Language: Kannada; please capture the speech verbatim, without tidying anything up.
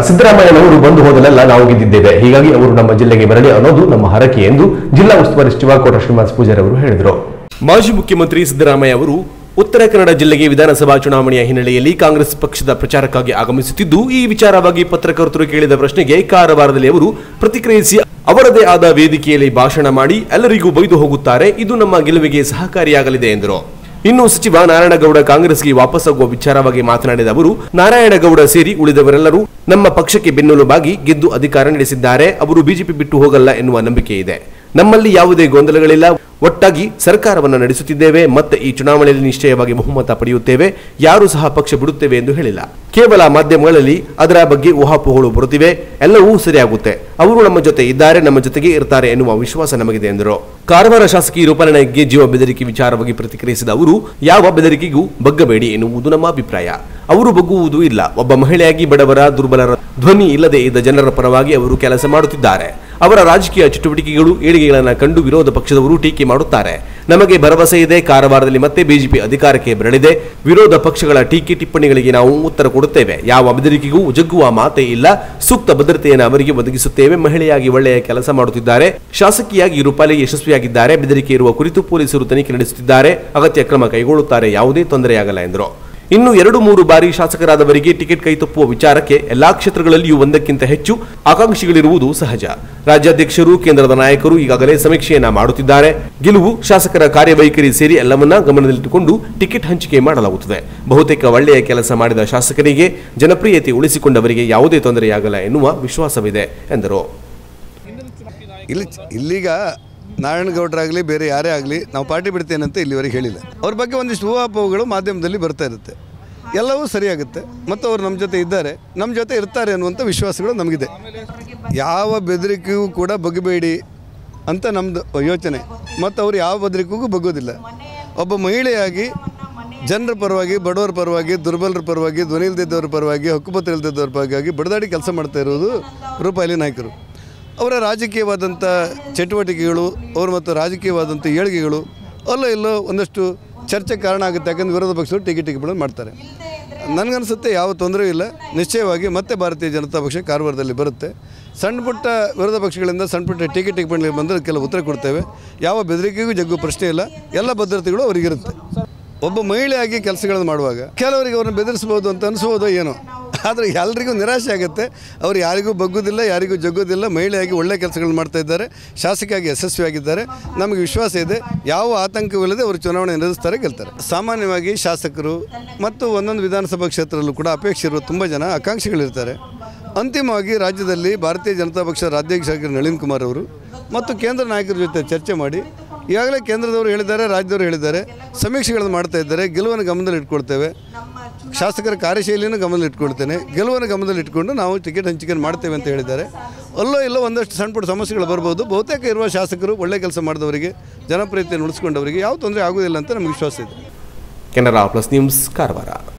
ಸಿದ್ದರಾಮಯ್ಯನವರು ಬಂದು ಹೋದಲೆಲ್ಲ ನಾವು ಗೆದ್ದಿದ್ದೇವೆ, ಹೀಗಾಗಿ ಅವರು ನಮ್ಮ ಜಿಲ್ಲೆಗೆ ಬರಲಿ ಅನ್ನೋದು ನಮ್ಮ ಹರಕೆ ಎಂದು ಜಿಲ್ಲಾ ಉಸ್ತುವಾರಿ ಸಚಿವ ಕೋಟ ಶ್ರೀನಿವಾಸ ಪೂಜಾರಿ ಅವರು ಹೇಳಿದರು. ಮಾಜಿ ಮುಖ್ಯಮಂತ್ರಿ ಸಿದ್ದರಾಮಯ್ಯ ಅವರು ಉತ್ತರ ಕನ್ನಡ ಜಿಲ್ಲೆಗೆ ವಿಧಾನಸಭಾ ಚುನಾವಣೆಯ ಹಿನ್ನೆಲೆಯಲ್ಲಿ ಕಾಂಗ್ರೆಸ್ ಪಕ್ಷದ ಪ್ರಚಾರಕ್ಕಾಗಿ ಆಗಮಿಸುತ್ತಿದ್ದು, ಈ ವಿಚಾರವಾಗಿ ಪತ್ರಕರ್ತರು ಕೇಳಿದ ಪ್ರಶ್ನೆಗೆ ಕಾರವಾರದಲ್ಲಿ ಅವರು ಪ್ರತಿಕ್ರಿಯಿಸಿ ಅವರದೇ ಆದ ವೇದಿಕೆಯಲ್ಲಿ ಭಾಷಣ ಮಾಡಿ ಎಲ್ಲರಿಗೂ ಬೈದು ಹೋಗುತ್ತಾರೆ, ಇದು ನಮ್ಮ ಗೆಲುವಿಗೆ ಸಹಕಾರಿಯಾಗಲಿದೆ ಎಂದರು. ಇನ್ನು ಸಚಿವ ನಾರಾಯಣಗೌಡ ಕಾಂಗ್ರೆಸ್ಗೆ ವಾಪಸ್ಸಾಗುವ ವಿಚಾರವಾಗಿ ಮಾತನಾಡಿದ ಅವರು, ನಾರಾಯಣಗೌಡ ಸೇರಿ ಉಳಿದವರೆಲ್ಲರೂ ನಮ್ಮ ಪಕ್ಷಕ್ಕೆ ಬೆನ್ನೆಲುಬಾಗಿ ಗೆದ್ದು ಅಧಿಕಾರ ನಡೆಸಿದ್ದಾರೆ. ಅವರು ಬಿಜೆಪಿ ಬಿಟ್ಟು ಹೋಗಲ್ಲ ಎನ್ನುವ ನಂಬಿಕೆ ಇದೆ. ನಮ್ಮಲ್ಲಿ ಯಾವುದೇ ಗೊಂದಲಗಳಿಲ್ಲ. ಒಟ್ಟಾಗಿ ಸರ್ಕಾರವನ್ನು ನಡೆಸುತ್ತಿದ್ದೇವೆ. ಮತ್ತೆ ಈ ಚುನಾವಣೆಯಲ್ಲಿ ನಿಶ್ಚಯವಾಗಿ ಬಹುಮತ ಪಡೆಯುತ್ತೇವೆ. ಯಾರೂ ಸಹ ಪಕ್ಷ ಬಿಡುತ್ತೇವೆ ಎಂದು ಹೇಳಿಲ್ಲ. ಕೇವಲ ಮಾಧ್ಯಮಗಳಲ್ಲಿ ಅದರ ಬಗ್ಗೆ ಊಹಾಪೋಹಗಳು ಬರುತ್ತಿವೆ. ಎಲ್ಲವೂ ಸರಿಯಾಗುತ್ತೆ. ಅವರು ನಮ್ಮ ಜೊತೆ ಇದ್ದಾರೆ, ನಮ್ಮ ಜೊತೆಗೆ ಇರ್ತಾರೆ ಎನ್ನುವ ವಿಶ್ವಾಸ ನಮಗಿದೆ ಎಂದರು. ಕಾರವಾರ ಶಾಸಕಿ ರೂಪಾಲನಾಯ್ಗೆ ಜೀವ ಬೆದರಿಕೆ ವಿಚಾರವಾಗಿ ಪ್ರತಿಕ್ರಿಯಿಸಿದ ಅವರು, ಯಾವ ಬೆದರಿಕೆಗೂ ಬಗ್ಗಬೇಡಿ ಎನ್ನುವುದು ನಮ್ಮ ಅಭಿಪ್ರಾಯ. ಅವರು ಬಗ್ಗುವುದೂ ಇಲ್ಲ. ಒಬ್ಬ ಮಹಿಳೆಯಾಗಿ ಬಡವರ, ದುರ್ಬಲರ ಧ್ವನಿ ಇಲ್ಲದೆ ಇದ್ದ ಜನರ ಪರವಾಗಿ ಅವರು ಕೆಲಸ ಮಾಡುತ್ತಿದ್ದಾರೆ. ಅವರ ರಾಜಕೀಯ ಚಟುವಟಿಕೆಗಳು, ಏಳಿಗೆಗಳನ್ನು ಕಂಡು ವಿರೋಧ ಪಕ್ಷದವರು ಟೀಕೆ ಮಾಡುತ್ತಾರೆ. ನಮಗೆ ಭರವಸೆ ಇದೆ, ಕಾರವಾರದಲ್ಲಿ ಮತ್ತೆ ಬಿಜೆಪಿ ಅಧಿಕಾರಕ್ಕೆ ಬರಲಿದೆ. ವಿರೋಧ ಪಕ್ಷಗಳ ಟೀಕೆ ಟಿಪ್ಪಣಿಗಳಿಗೆ ನಾವು ಉತ್ತರ ಕೊಡುತ್ತೇವೆ. ಯಾವ ಬೆದರಿಕೆಗೂ ಜಗ್ಗುವ ಮಾತೇ ಇಲ್ಲ. ಸೂಕ್ತ ಭದ್ರತೆಯನ್ನು ಅವರಿಗೆ ಒದಗಿಸುತ್ತೇವೆ. ಮಹಿಳೆಯಾಗಿ ಒಳ್ಳೆಯ ಕೆಲಸ ಮಾಡುತ್ತಿದ್ದಾರೆ. ಶಾಸಕಿಯಾಗಿ ರೂಪಾಲಿ ಯಶಸ್ವಿಯಾಗಿದ್ದಾರೆ. ಬೆದರಿಕೆ ಇರುವ ಕುರಿತು ಪೊಲೀಸರು ತನಿಖೆ ನಡೆಸುತ್ತಿದ್ದಾರೆ. ಅಗತ್ಯ ಕ್ರಮ ಕೈಗೊಳ್ಳುತ್ತಾರೆ. ಯಾವುದೇ ತೊಂದರೆಯಾಗಲ್ಲ ಎಂದರು. ಇನ್ನು ಎರಡು ಮೂರು ಬಾರಿ ಶಾಸಕರಾದವರಿಗೆ ಟಿಕೆಟ್ ಕೈತಪ್ಪುವ ವಿಚಾರಕ್ಕೆ ಎಲ್ಲಾ ಕ್ಷೇತ್ರಗಳಲ್ಲಿಯೂ ಒಂದಕ್ಕಿಂತ ಹೆಚ್ಚು ಆಕಾಂಕ್ಷಿಗಳಿರುವುದು ಸಹಜ. ರಾಜ್ಯಾಧ್ಯಕ್ಷರು, ಕೇಂದ್ರದ ನಾಯಕರು ಈಗಾಗಲೇ ಸಮೀಕ್ಷೆಯನ್ನ ಮಾಡುತ್ತಿದ್ದಾರೆ. ಗೆಲುವು, ಶಾಸಕರ ಕಾರ್ಯವೈಖರಿ ಸೇರಿ ಎಲ್ಲವನ್ನ ಗಮನದಲ್ಲಿಟ್ಟುಕೊಂಡು ಟಿಕೆಟ್ ಹಂಚಿಕೆ ಮಾಡಲಾಗುತ್ತದೆ. ಬಹುತೇಕ ಒಳ್ಳೆಯ ಕೆಲಸ ಮಾಡಿದ ಶಾಸಕರಿಗೆ, ಜನಪ್ರಿಯತೆ ಉಳಿಸಿಕೊಂಡವರಿಗೆ ಯಾವುದೇ ತೊಂದರೆಯಾಗಲ್ಲ ಎನ್ನುವ ವಿಶ್ವಾಸವಿದೆ ಎಂದರು. ಇಲ್ಲಿ ಇಲ್ಲಿಗ ನಾರಾಯಣಗೌಡರಾಗಲಿ ಬೇರೆ ಯಾರೇ ಆಗಲಿ ನಾವು ಪಾರ್ಟಿ ಬಿಡ್ತೇನೆ ಅಂತ ಇಲ್ಲಿವರೆಗೆ ಹೇಳಿಲ್ಲ. ಅವ್ರ ಬಗ್ಗೆ ಒಂದಿಷ್ಟು ಊಹಾಪೋಹಗಳು ಮಾಧ್ಯಮದಲ್ಲಿ ಬರ್ತಾ ಇರುತ್ತೆ. ಎಲ್ಲವೂ ಸರಿಯಾಗುತ್ತೆ ಮತ್ತು ಅವರು ನಮ್ಮ ಜೊತೆ ಇದ್ದಾರೆ, ನಮ್ಮ ಜೊತೆ ಇರ್ತಾರೆ ಅನ್ನುವಂಥ ವಿಶ್ವಾಸಗಳು ನಮಗಿದೆ. ಯಾವ ಬೆದರಿಕೆಗೂ ಕೂಡ ಬಗ್ಗಬೇಡಿ ಅಂತ ನಮ್ಮದು ಯೋಚನೆ. ಮತ್ತು ಅವರು ಯಾವ ಬೆದರಿಕೆಗೂ ಬಗ್ಗೋದಿಲ್ಲ. ಒಬ್ಬ ಮಹಿಳೆಯಾಗಿ ಜನರ ಪರವಾಗಿ, ಬಡವರ ಪರವಾಗಿ, ದುರ್ಬಲರ ಪರವಾಗಿ, ಧ್ವನಿ ಇಲ್ದಿದ್ದವ್ರ ಪರವಾಗಿ, ಹಕ್ಕುಪತ್ರ ಇಲ್ದಿದ್ದವ್ರ ಪರವಾಗಿ ಬಡದಾಡಿ ಕೆಲಸ ಮಾಡ್ತಾ ಇರೋದು ರೂಪಾಲಿ ನಾಯಕರು. ಅವರ ರಾಜಕೀಯವಾದಂಥ ಚಟುವಟಿಕೆಗಳು, ಅವರು ಮತ್ತು ರಾಜಕೀಯವಾದಂಥ ಏಳಿಗೆಗಳು ಅಲ್ಲೋ ಇಲ್ಲೋ ಒಂದಷ್ಟು ಚರ್ಚೆ ಕಾರಣ ಆಗುತ್ತೆ. ಯಾಕಂದರೆ ವಿರೋಧ ಪಕ್ಷಗಳು ಟಿಕೆಟ್ ಟಿಕೆಟ್ಗಳನ್ನು ಮಾಡ್ತಾರೆ. ನನಗನ್ನಿಸುತ್ತೆ ಯಾವ ತೊಂದರೆಯೂ ಇಲ್ಲ. ನಿಶ್ಚಯವಾಗಿ ಮತ್ತೆ ಭಾರತೀಯ ಜನತಾ ಪಕ್ಷ ಕಾರವಾರದಲ್ಲಿ ಬರುತ್ತೆ. ಸಣ್ಣ ಪುಟ್ಟ ವಿರೋಧ ಪಕ್ಷಗಳಿಂದ ಸಣ್ಣ ಪುಟ್ಟ ಟಿಕೆಟ್ ಟಿಕೆಟ್ಗಳಿಗೆ ಬಂದರೆ ಕೆಲವು ಉತ್ತರ ಕೊಡ್ತೇವೆ. ಯಾವ ಬೆದರಿಕೆಗೂ ಜಗ್ಗು ಪ್ರಶ್ನೆ ಇಲ್ಲ. ಎಲ್ಲ ಭದ್ರತೆಗಳು ಅವರಿಗಿರುತ್ತೆ. ಒಬ್ಬ ಮಹಿಳೆಯಾಗಿ ಕೆಲಸಗಳನ್ನು ಮಾಡುವಾಗ ಕೆಲವರಿಗೆ ಅವ್ರನ್ನ ಬೆದರಿಸ್ಬೋದು ಅಂತ ಅನಿಸ್ಬೋದೋ ಏನೋ, ಆದರೆ ಎಲ್ಲರಿಗೂ ನಿರಾಶೆ ಆಗುತ್ತೆ. ಅವರು ಯಾರಿಗೂ ಬಗ್ಗೋದಿಲ್ಲ, ಯಾರಿಗೂ ಜಗ್ಗೋದಿಲ್ಲ. ಮಹಿಳೆಯಾಗಿ ಒಳ್ಳೆ ಕೆಲಸಗಳನ್ನು ಮಾಡ್ತಾ ಇದ್ದಾರೆ, ಶಾಸಕಿಯಾಗಿ ಯಶಸ್ವಿಯಾಗಿದ್ದಾರೆ. ನಮಗೆ ವಿಶ್ವಾಸ ಇದೆ, ಯಾವ ಆತಂಕವಿಲ್ಲದೆ ಅವರು ಚುನಾವಣೆ ನಡೆಸ್ತಾರೆ, ಗೆಲ್ತಾರೆ. ಸಾಮಾನ್ಯವಾಗಿ ಶಾಸಕರು ಮತ್ತು ಒಂದೊಂದು ವಿಧಾನಸಭಾ ಕ್ಷೇತ್ರದಲ್ಲೂ ಕೂಡ ಅಪೇಕ್ಷೆ ಇರುವ ತುಂಬ ಜನ ಆಕಾಂಕ್ಷಿಗಳಿರ್ತಾರೆ. ಅಂತಿಮವಾಗಿ ರಾಜ್ಯದಲ್ಲಿ ಭಾರತೀಯ ಜನತಾ ಪಕ್ಷದ ರಾಜ್ಯಾಧ್ಯಕ್ಷರಾಗಿರೋ ನಳಿನ್ ಕುಮಾರ್ ಅವರು ಮತ್ತು ಕೇಂದ್ರ ನಾಯಕರ ಜೊತೆ ಚರ್ಚೆ ಮಾಡಿ, ಈಗಾಗಲೇ ಕೇಂದ್ರದವರು ಹೇಳಿದ್ದಾರೆ, ರಾಜ್ಯದವರು ಹೇಳಿದ್ದಾರೆ, ಸಮೀಕ್ಷೆಗಳನ್ನು ಮಾಡ್ತಾ ಇದ್ದಾರೆ. ಗೆಲುವನ್ನು ಗಮನದಲ್ಲಿ ಇಟ್ಕೊಳ್ತೇವೆ. ಶಾಸಕರ ಕಾರ್ಯಶೈಲಿಯನ್ನು ಗಮನದಲ್ಲಿ ಇಟ್ಕೊಳ್ತೇನೆ. ಗೆಲುವನ್ನು ಗಮನದಲ್ಲಿ ಇಟ್ಕೊಂಡು ನಾವು ಟಿಕೆಟ್ ಹಂಚಿಕೆ ಮಾಡ್ತೇವೆ ಅಂತ ಹೇಳಿದ್ದಾರೆ. ಅಲ್ಲೋ ಇಲ್ಲೋ ಒಂದಷ್ಟು ಸಣ್ಣ ಪುಟ್ಟ ಸಮಸ್ಯೆಗಳು ಬರ್ಬೋದು. ಬಹುತೇಕ ಇರುವ ಶಾಸಕರು ಒಳ್ಳೆ ಕೆಲಸ ಮಾಡಿದವರಿಗೆ, ಜನಪ್ರಿಯತೆಯನ್ನು ಉಳಿಸ್ಕೊಂಡವರಿಗೆ ಯಾವ ತೊಂದರೆ ಆಗುವುದಿಲ್ಲ ಅಂತ ನಮಗೆ ವಿಶ್ವಾಸ ಇದೆ. Canara plus news, Karwar.